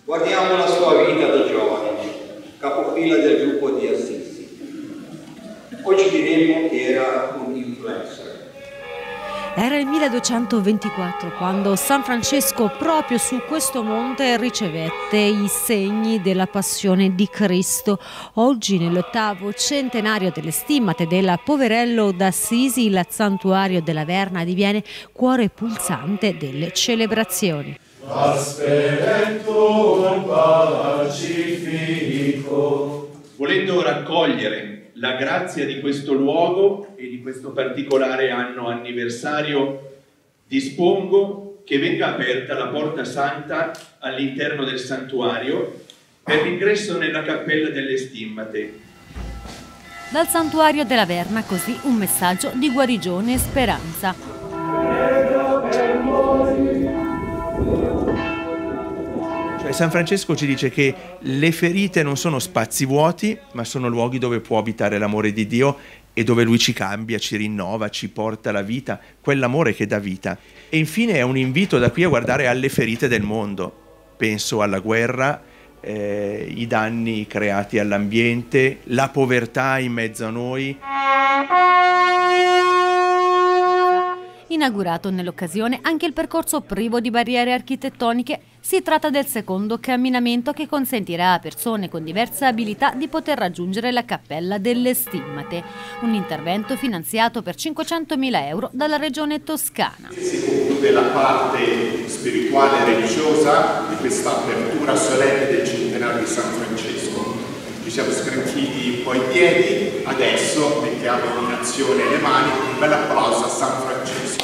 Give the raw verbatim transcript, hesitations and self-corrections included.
Guardiamo la sua vita da giovane, capofila del gruppo di Assisi. Oggi diremmo che era un influencer. Era il milleduecentoventiquattro quando San Francesco proprio su questo monte ricevette i segni della passione di Cristo. Oggi, nell'ottavo centenario delle stimmate del Poverello d'Assisi, il santuario della Verna diviene cuore pulsante delle celebrazioni. Volendo raccogliere la grazia di questo luogo e di questo particolare anno anniversario, dispongo che venga aperta la porta santa all'interno del santuario per l'ingresso nella cappella delle stimmate. Dal santuario della Verna così un messaggio di guarigione e speranza. San Francesco ci dice che le ferite non sono spazi vuoti, ma sono luoghi dove può abitare l'amore di Dio e dove Lui ci cambia, ci rinnova, ci porta alla vita, quell'amore che dà vita. E infine è un invito da qui a guardare alle ferite del mondo. Penso alla guerra, eh, i danni creati all'ambiente, la povertà in mezzo a noi. Inaugurato nell'occasione anche il percorso privo di barriere architettoniche, si tratta del secondo camminamento che consentirà a persone con diverse abilità di poter raggiungere la Cappella delle Stimmate, un intervento finanziato per cinquecentomila euro dalla Regione Toscana. Si conclude la parte spirituale e religiosa di questa apertura solenne del centenario di San Francesco. Ci siamo sgranchiti un po' in piedi, adesso mettiamo in azione le mani, un bel applauso a San Francesco.